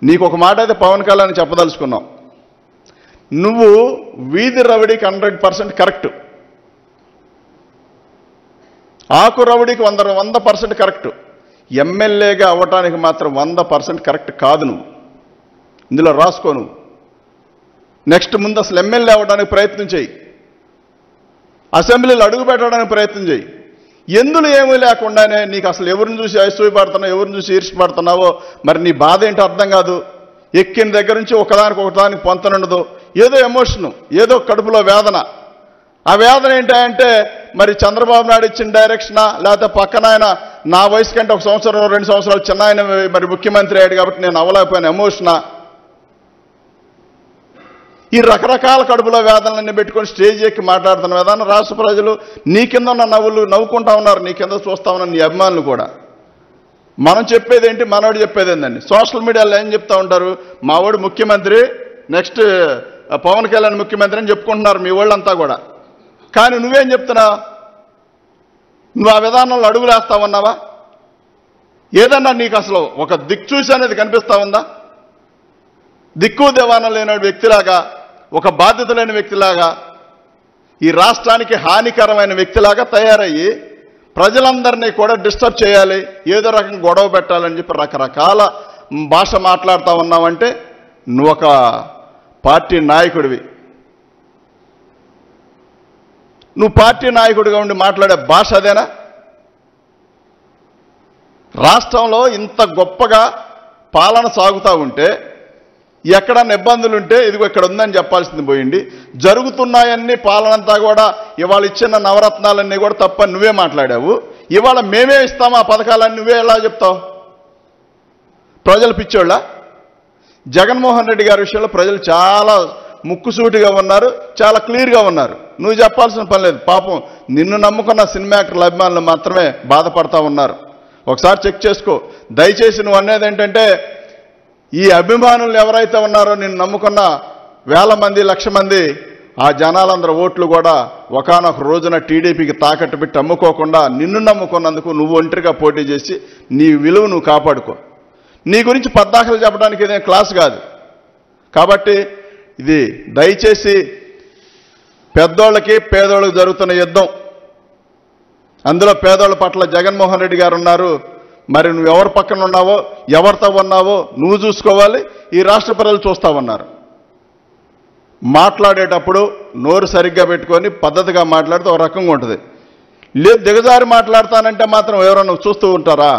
నీకు ఒక మాట అయితే పవన్ కళ్యాణ్ చెప్పదలుచుకున్నాం. నువ్వు వీధి రౌడీకి 100% కరెక్ట్, ఆకు రౌడీకి 100% కరెక్ట్. ఎమ్మెల్యేగా అవ్వటానికి మాత్రం 100% కరెక్ట్ కాదు. నువ్వు ఇందులో రాసుకో. నువ్వు నెక్స్ట్ ముందు అసలు ఎమ్మెల్యే అవ్వడానికి ప్రయత్నం చేయి, అసెంబ్లీలో అడుగు పెట్టడానికి ప్రయత్నం చేయి. ఎందులో ఏమీ లేకుండానే నీకు అసలు ఎవరిని చూసి అసూయపడుతున్నావు, ఎవరిని చూసి ఈర్ష్యపడుతున్నావో మరి నీ బాధ ఏంటో అర్థం కాదు. ఎక్కిన దగ్గర నుంచి ఒకదానికి పొంతనుండదు. ఏదో ఎమోషను, ఏదో కడుపులో వేదన. ఆ వేదన ఏంటంటే మరి చంద్రబాబు నాయుడు ఇచ్చిన డైరెక్షనా, లేకపోతే పక్కన ఆయన నా వయసు కంటే 1 సంవత్సరం 2 సంవత్సరాలు చిన్న ఆయన మరి ముఖ్యమంత్రి అయ్యాడు కాబట్టి నేను అవ్వలేకపోయిన ఎమోషనా? ఈ రకరకాల కడుపులో వేదనలన్నీ పెట్టుకొని స్టేజ్ ఎక్కి మాట్లాడుతున్న విధానం రాష్ట్ర ప్రజలు నీ కింద ఉన్న నవ్వుకుంటా ఉన్నారు, నీ కింద చూస్తా ఉన్నారు నీ అభిమానులు కూడా. మనం చెప్పేది ఏంటి, మనోడు చెప్పేది ఏందండి? సోషల్ మీడియాలో ఏం చెప్తా ఉంటారు, మావాడు ముఖ్యమంత్రి, నెక్స్ట్ పవన్ కళ్యాణ్ ముఖ్యమంత్రి అని చెప్పుకుంటున్నారు మీ వాళ్ళంతా కూడా. కానీ నువ్వేం చెప్తున్నావు? నువ్వు ఆ విధానంలో అడుగులు వేస్తా ఉన్నావా? ఏదన్నా నీకు అసలు ఒక దిక్చూసి అనేది కనిపిస్తా ఉందా? దిక్కు దివాణం లేని వ్యక్తిలాగా, ఒక బాధ్యత లేని వ్యక్తిలాగా, ఈ రాష్ట్రానికి హానికరమైన వ్యక్తిలాగా తయారయ్యి ప్రజలందరినీ కూడా డిస్టర్బ్ చేయాలి, ఏదో రకంగా గొడవ పెట్టాలని చెప్పి రకరకాల భాష మాట్లాడుతూ ఉన్నావంటే నువ్వు ఒక పార్టీ నాయకుడివి. నువ్వు పార్టీ నాయకుడిగా ఉండి మాట్లాడే భాష అదేనా? రాష్ట్రంలో ఇంత గొప్పగా పాలన సాగుతూ ఉంటే ఎక్కడన్నా ఇబ్బందులు ఉంటే ఇదిగో ఇక్కడ ఉందని చెప్పాల్సింది పోయింది. జరుగుతున్నాయన్నీ పాలనంతా కూడా ఇవాళ ఇచ్చిన నవరత్నాలన్నీ కూడా తప్పని నువ్వే మాట్లాడావు. ఇవాళ మేమే ఇస్తాము ఆ పథకాలన్నీ నువ్వే ఎలా చెప్తావు? ప్రజలు పిచ్చోళ్ళ? జగన్మోహన్ రెడ్డి గారి విషయంలో ప్రజలు చాలా ముక్కుసూటిగా ఉన్నారు, చాలా క్లియర్గా ఉన్నారు. నువ్వు చెప్పాల్సిన పని లేదు. పాపం నిన్ను నమ్ముకున్న సినిమా యాక్టర్ల అభిమానులు మాత్రమే బాధపడతా ఉన్నారు. ఒకసారి చెక్ చేసుకో దయచేసి. నువ్వు అనేది ఏంటంటే ఈ అభిమానులు ఎవరైతే ఉన్నారో నిన్ను నమ్ముకున్న 1000 మంది 1,00,000 మంది ఆ జనాలందరూ ఓట్లు కూడా ఒకానొక రోజున టీడీపీకి తాకట్టు పెట్టి అమ్ముకోకుండా నిన్ను నమ్ముకున్నందుకు నువ్వు ఒంటరిగా పోటీ చేసి నీ విలువ నువ్వు కాపాడుకో. నీ గురించి పద్దాకలు చెప్పడానికి ఇదే క్లాస్ కాదు. కాబట్టి ఇది దయచేసి పెద్దోళ్ళకి పేదోళ్ళకి జరుగుతున్న యుద్ధం, అందులో పేదోళ్ళ పట్ల జగన్మోహన్ రెడ్డి గారు ఉన్నారు. మరి నువ్వు ఎవరి పక్కన ఉన్నావో, ఎవరితో ఉన్నావో నువ్వు చూసుకోవాలి, ఈ రాష్ట్ర ప్రజలు చూస్తా ఉన్నారు. మాట్లాడేటప్పుడు నోరు సరిగ్గా పెట్టుకొని పద్ధతిగా మాట్లాడితే ఒక రకంగా ఉంటుంది. లేదు దిగజారి మాట్లాడతానంటే మాత్రం ఎవరన్నా చూస్తూ ఉంటారా?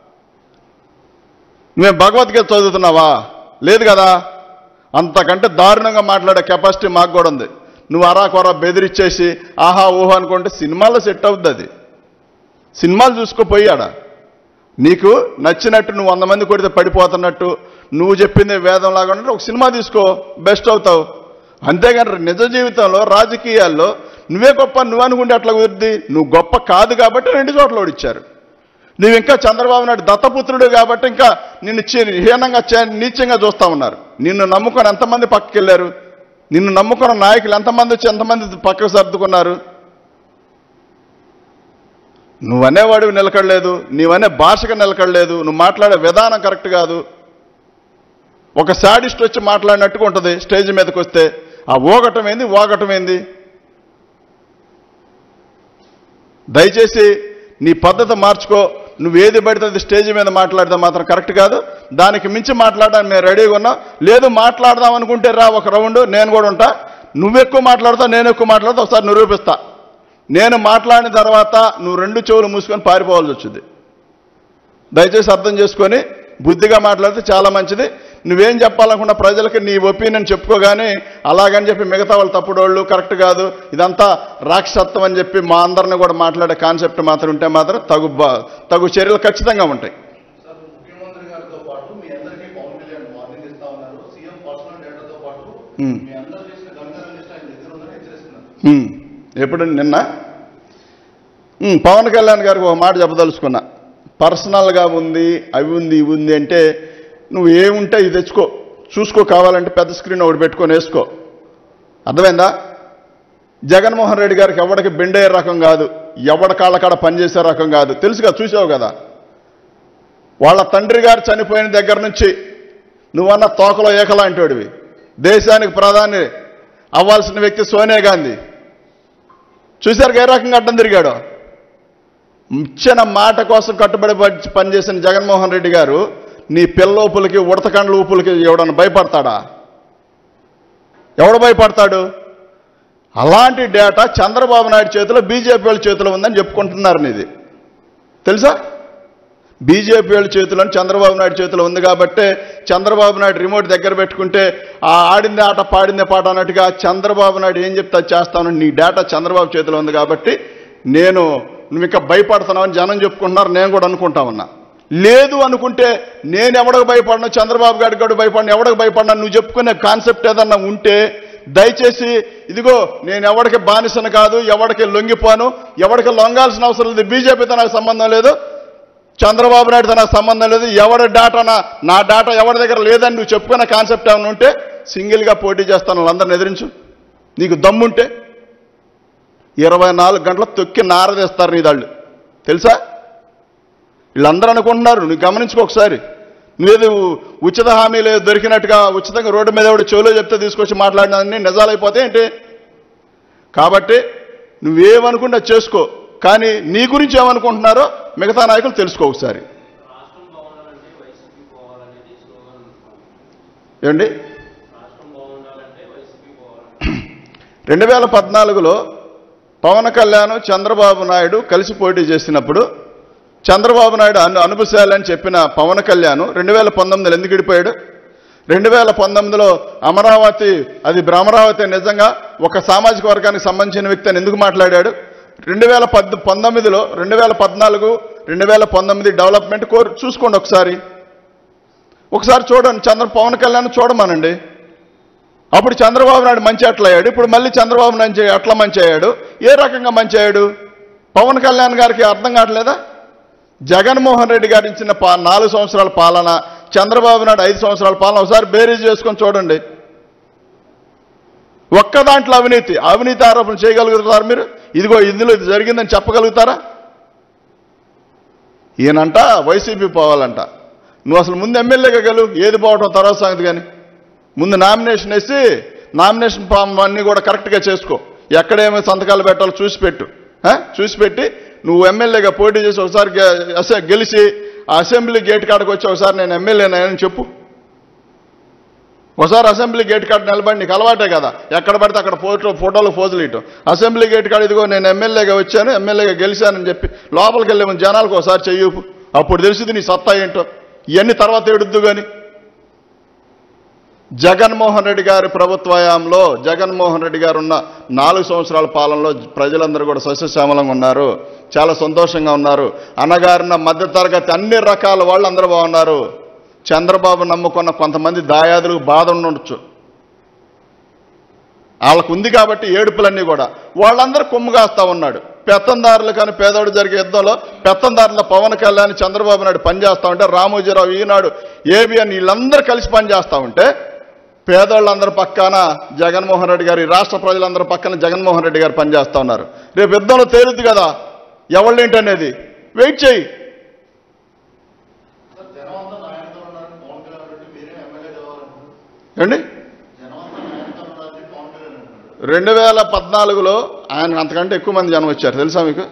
నువ్వు భగవద్గీత చదువుతున్నావా? లేదు కదా. అంతకంటే దారుణంగా మాట్లాడే కెపాసిటీ మాకు కూడా ఉంది. నువ్వు అరాకొర బెదిరిచ్చేసి ఆహా ఊహా అనుకుంటే సినిమాల్లో సెట్ అవుద్ది. అది సినిమాలు చూసుకోపోయాడా? నీకు నచ్చినట్టు నువ్వు 100 మంది కొడితే పడిపోతున్నట్టు నువ్వు చెప్పింది వేదంలాగా ఉంటే ఒక సినిమా తీసుకో, బెస్ట్ అవుతావు. అంతేగాని నిజ జీవితంలో రాజకీయాల్లో నువ్వే గొప్ప నువ్వు అనుకుంటే అట్లా కుదిరిద్ది. నువ్వు గొప్ప కాదు కాబట్టి 2 చోట్ల ఓడిచ్చారు. నువ్వు ఇంకా చంద్రబాబు నాయుడు దత్తపుత్రుడు కాబట్టి ఇంకా నిన్ను హీనంగా నీచంగా చూస్తూ ఉన్నారు. నిన్ను నమ్ముకొని ఎంతమంది పక్కకి వెళ్ళారు? నిన్ను నమ్ముకున్న నాయకులు ఎంతమంది వచ్చి ఎంతమంది పక్కకు సర్దుకున్నారు? నువ్వనేవాడివి నిలకడలేదు, నీవనే భాషగా నిలకడలేదు, నువ్వు మాట్లాడే విధానం కరెక్ట్ కాదు. ఒక శాడిస్ట్ వచ్చి మాట్లాడినట్టుగా ఉంటుంది స్టేజ్ మీదకి వస్తే. ఆ ఓగటం ఏంది, వాగటం ఏంది? దయచేసి నీ పద్ధతి మార్చుకో. నువ్వేది పడితే స్టేజ్ మీద మాట్లాడితే మాత్రం కరెక్ట్ కాదు. దానికి మించి మాట్లాడడానికి మేము రెడీగా ఉన్నాం. లేదు మాట్లాడదాం అనుకుంటే రా ఒక రౌండ్, నేను కూడా ఉంటా. నువ్వు ఎక్కువ మాట్లాడతావు, నేను ఎక్కువ మాట్లాడతా, ఒకసారి నిరూపిస్తా. నేను మాట్లాడిన తర్వాత నువ్వు 2 చెవులు మూసుకొని పారిపోవాల్సి వచ్చింది. దయచేసి అర్థం చేసుకొని బుద్ధిగా మాట్లాడితే చాలా మంచిది. నువ్వేం చెప్పాలనుకున్న ప్రజలకి నీ ఒపీనియన్ చెప్పుకోగానే అలాగని చెప్పి మిగతా వాళ్ళు తప్పుడోళ్ళు కరెక్ట్ కాదు, ఇదంతా రాక్షసత్వం అని చెప్పి మా అందరిని కూడా మాట్లాడే కాన్సెప్ట్ మాత్రం ఉంటే మాత్రం తగు చర్యలు ఖచ్చితంగా ఉంటాయి. ఎప్పుడు నిన్న పవన్ కళ్యాణ్ గారికి ఒక మాట చెప్పదలుచుకున్నా. పర్సనల్గా ఉంది, అవి ఉంది, ఇవి ఉంది అంటే నువ్వు ఏముంటే ఇది తెచ్చుకో, చూసుకో. కావాలంటే పెద్ద స్క్రీన్ ఒకటి పెట్టుకొని వేసుకో. అర్థమైందా? జగన్మోహన్ రెడ్డి గారికి ఎవడికి బెండే రకం కాదు, ఎవడ కాళ్ళకాడ పనిచేసే రకం కాదు. తెలుసుగా, చూసావు కదా. వాళ్ళ తండ్రి గారు చనిపోయిన దగ్గర నుంచి నువ్వన్న తోకలో ఏకలాంటివాడివి. దేశానికి ప్రధాని అవ్వాల్సిన వ్యక్తి సోనియా గాంధీ. చూశారు ఏ రకంగా అడ్డం తిరిగాడో. ఇచ్చిన మాట కోసం కట్టుబడి పనిచేసిన జగన్మోహన్ రెడ్డి గారు నీ పిల్లోపులకి ఉడతకండ్ల ఊపులకి ఎవడన్నా భయపడతాడా? ఎవడు భయపడతాడు? అలాంటి డేటా చంద్రబాబు నాయుడు చేతిలో బీజేపీ వాళ్ళ చేతిలో ఉందని చెప్పుకుంటున్నారు. నీది తెలుసా? బీజేపీ వాళ్ళ చేతిలో చంద్రబాబు నాయుడు చేతిలో ఉంది కాబట్టే చంద్రబాబు నాయుడు రిమోట్ దగ్గర పెట్టుకుంటే ఆ ఆడిందే ఆట పాడిందే పాట అన్నట్టుగా చంద్రబాబు నాయుడు ఏం చెప్తే చేస్తాను. నీ డేటా చంద్రబాబు చేతిలో ఉంది కాబట్టి నువ్వు ఇంకా భయపడుతున్నావని జనం చెప్పుకుంటున్నారు. నేను కూడా అనుకుంటా ఉన్నా. లేదు అనుకుంటే నేను ఎవడికి భయపడను, చంద్రబాబు గారికి కూడా భయపడను, ఎవడికి భయపడినా నువ్వు చెప్పుకునే కాన్సెప్ట్ ఏదన్నా ఉంటే దయచేసి ఇదిగో నేను ఎవడికి బానిసను కాదు, ఎవడికి లొంగిపోను, ఎవడికి లొంగాల్సిన అవసరం లేదు. బీజేపీతో నాకు సంబంధం లేదు, చంద్రబాబు నాయుడుతో నాకు సంబంధం లేదు. ఎవరి డాటా నా డాటా ఎవరి దగ్గర లేదని నువ్వు చెప్పుకునే కాన్సెప్ట్ ఏమైనా ఉంటే సింగిల్గా పోటీ చేస్తాను, వాళ్ళందరిని ఎదిరించు. నీకు దమ్ముంటే 24 గంటలు తొక్కి నారదేస్తారు నీ దాళ్ళు. తెలుసా? వీళ్ళందరూ అనుకుంటున్నారు. నువ్వు గమనించుకో ఒకసారి. నువ్వేది ఉచిత హామీలు దొరికినట్టుగా ఉచితంగా రోడ్డు మీద ఎవడు చెవులో చెప్తే తీసుకొచ్చి మాట్లాడినవన్నీ నిజాలైపోతే ఏంటి? కాబట్టి నువ్వేమనుకుంటే చేసుకో, కానీ నీ గురించి ఏమనుకుంటున్నారో మిగతా నాయకులు తెలుసుకో ఒకసారి. ఏమండి 2014లో పవన్ కళ్యాణ్ చంద్రబాబు నాయుడు కలిసి పోటీ చేసినప్పుడు చంద్రబాబు నాయుడు అనుభూశాలని చెప్పిన పవన్ కళ్యాణ్ 2019లో ఎందుకు విడిపోయాడు? 2019లో అమరావతి అది అమరావతి నిజంగా ఒక సామాజిక వర్గానికి సంబంధించిన వ్యక్తి అని ఎందుకు మాట్లాడాడు? 2019లో 2014 2019 డెవలప్మెంట్ చూసుకోండి ఒకసారి చూడండి. పవన్ కళ్యాణ్ చూడమనండి. అప్పుడు చంద్రబాబు నాయుడు మంచి అట్లయ్యాడు, ఇప్పుడు మళ్ళీ చంద్రబాబు నాయుడు అట్లా మంచి అయ్యాడు. ఏ రకంగా మంచి అయ్యాడు? పవన్ కళ్యాణ్ గారికి అర్థం కావట్లేదా? జగన్మోహన్ రెడ్డి గారు ఇచ్చిన 4 సంవత్సరాల పాలన, చంద్రబాబు నాయుడు 5 సంవత్సరాల పాలన ఒకసారి బేరీజ్ చేసుకొని చూడండి. ఒక్క దాంట్లో అవినీతి ఆరోపణ చేయగలుగుతారు మీరు? ఇదిగో ఇందులో ఇది జరిగిందని చెప్పగలుగుతారా? ఈయనంట వైసీపీ పోవాలంట. నువ్వు అసలు ముందు ఎమ్మెల్యేగా గెలు, ఏది పోవటం తర్వాత సంగతి. కానీ ముందు నామినేషన్ వేసి నామినేషన్ ఫామ్ అన్నీ కూడా కరెక్ట్గా చేసుకో. ఎక్కడేమో సంతకాలు పెట్టాలో చూసి పెట్టి నువ్వు ఎమ్మెల్యేగా పోటీ చేసి ఒకసారి గెలిచి అసెంబ్లీ గేట్ కాడకు వచ్చి ఒకసారి నేను ఎమ్మెల్యేనని చెప్పు. ఒకసారి అసెంబ్లీ గేట్ కాడ నిలబడి, నీకు అలవాటే కదా ఎక్కడ పడితే అక్కడ ఫోటోలు ఫోజులు ఇవ్వటం. అసెంబ్లీ గేట్ కాడ ఇదిగో నేను ఎమ్మెల్యేగా వచ్చాను, ఎమ్మెల్యేగా గెలిచానని చెప్పి లోపలికి వెళ్ళే ముందు జనాలకు ఒకసారి చెయ్యపు. అప్పుడు తెలిసింది నీ సత్తా ఏంటో. ఇవన్నీ తర్వాత ఏడుద్దు. కానీ జగన్మోహన్ రెడ్డి గారి ప్రభుత్వయాంలో జగన్మోహన్ రెడ్డి గారు ఉన్న 4 సంవత్సరాల పాలనలో ప్రజలందరూ కూడా సస్యశ్యామలంగా ఉన్నారు, చాలా సంతోషంగా ఉన్నారు. అన్నగారిన మధ్యతరగతి అన్ని రకాల వాళ్ళు అందరూ బాగున్నారు. చంద్రబాబు నమ్ముకున్న కొంతమంది దాయాదులకు బాధ ఉండొచ్చు, వాళ్ళకు ఉంది కాబట్టి ఏడుపులన్నీ కూడా వాళ్ళందరూ కొమ్ముగాస్తా ఉన్నాడు. పెత్తందారులు కానీ పేదోడు జరిగే యుద్ధంలో పెత్తందారుల పవన్ కళ్యాణ్ చంద్రబాబు నాయుడు పనిచేస్తూ ఉంటే, రామోజీరావు ఈనాడు ఏబిఎన్ వీళ్ళందరూ కలిసి పనిచేస్తూ ఉంటే పేదోళ్ళందరూ పక్కన జగన్మోహన్ రెడ్డి గారు, రాష్ట్ర ప్రజలందరూ పక్కన జగన్మోహన్ రెడ్డి గారు పనిచేస్తూ ఉన్నారు. రేపు యుద్ధంలో తేలుద్ది కదా ఎవళ్ళేంటనేది. వెయిట్ చేయి. ఏండి 2014లో ఆయన అంతకంటే ఎక్కువ మంది జనం వచ్చారు తెలుసా మీకు?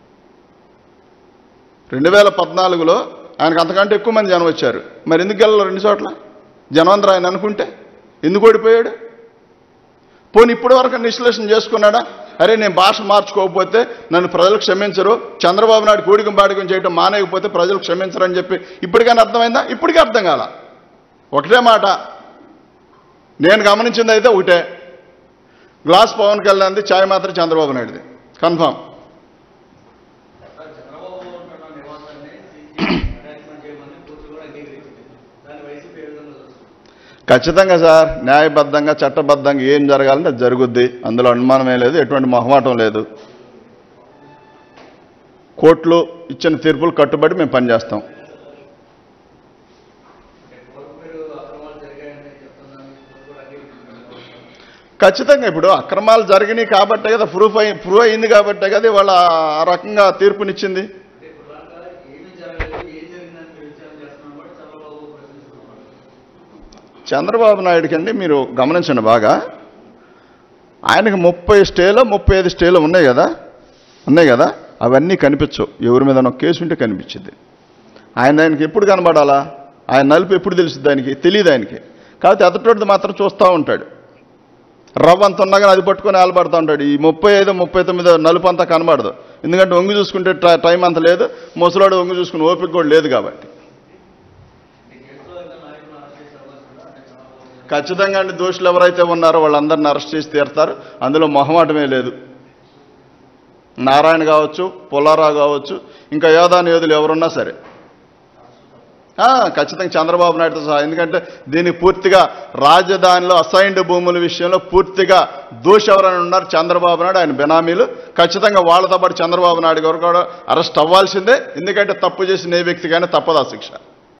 2014లో ఆయనకు అంతకంటే ఎక్కువ మంది జనం వచ్చారు. మరి ఎందుకు వెళ్ళాలి 2 చోట్ల? జనవంతరం ఆయన అనుకుంటే ఎందుకు ఓడిపోయాడు? పోనీ ఇప్పటి వరకు విశ్లేషణ చేసుకున్నాడా? అరే నేను భాష మార్చుకోకపోతే నన్ను ప్రజలు క్షమించరు, చంద్రబాబు నాయుడు కూడికం బాడికం చేయడం మానేయకపోతే ప్రజలు క్షమించరు అని చెప్పి ఇప్పటికైనా అర్థమైందా? ఇప్పటికీ అర్థం కాల. ఒకటే మాట నేను గమనించింది అయితే ఒకటే, గ్లాస్ పవన్ కళ్యాణ్ది, ఛాయ్ మాత్రం చంద్రబాబు నాయుడుది కన్ఫామ్. ఖచ్చితంగా సార్, న్యాయబద్ధంగా చట్టబద్ధంగా ఏం జరగాలంటే అది జరుగుద్ది, అందులో అనుమానమే లేదు, ఎటువంటి మొహమాటం లేదు. కోర్టులు ఇచ్చిన తీర్పులు కట్టుబడి మేము పనిచేస్తాం. ఖచ్చితంగా ఇప్పుడు అక్రమాలు జరిగినాయి కాబట్టే కదా ప్రూవ్ అయింది కాబట్టే కదా వాళ్ళ ఆ రకంగా తీర్పునిచ్చింది. చంద్రబాబు నాయుడుకి అండి మీరు గమనించండి బాగా, ఆయనకి 30 స్టేలో 35 స్టేలో ఉన్నాయి కదా, అవన్నీ కనిపించవు. ఎవరి మీద ఒక కేసు ఉంటే కనిపించింది. ఆయనకి ఎప్పుడు కనబడాలా? ఆయన నలుపు ఎప్పుడు తెలుస్తుంది? ఆయనకి తెలియదు. ఆయనకి కాబట్టి ఎదటోడిది మాత్రం చూస్తూ ఉంటాడు. రవ్వ అంత ఉన్నా కానీ అది పట్టుకొని ఆలబడుతూ ఉంటాడు. ఈ 35, 39 నలుపు అంతా కనబడదు. ఎందుకంటే వంగి చూసుకుంటే టైం అంత లేదు, ముసలాడు వంగి చూసుకుని ఓపిక కూడా లేదు. కాబట్టి ఖచ్చితంగా అండి దోషులు ఎవరైతే ఉన్నారో వాళ్ళందరినీ అరెస్ట్ చేసి తీరుతారు. అందులో మొహమాటమే లేదు. నారాయణ కావచ్చు, పుల్లారావు కావచ్చు, ఇంకా యోధాని యోధులు ఎవరున్నా సరే ఖచ్చితంగా చంద్రబాబు నాయుడుతో సహా. ఎందుకంటే దీనికి పూర్తిగా రాజధానిలో అసైన్డ్ భూముల విషయంలో పూర్తిగా దోషి ఎవరైనా ఉన్నారు చంద్రబాబు నాయుడు, ఆయన బెనామీలు. ఖచ్చితంగా వాళ్ళతో పాటు చంద్రబాబు నాయుడు గారు కూడా అరెస్ట్ అవ్వాల్సిందే. ఎందుకంటే తప్పు చేసిన ఏ వ్యక్తికైనా తప్పదా శిక్ష.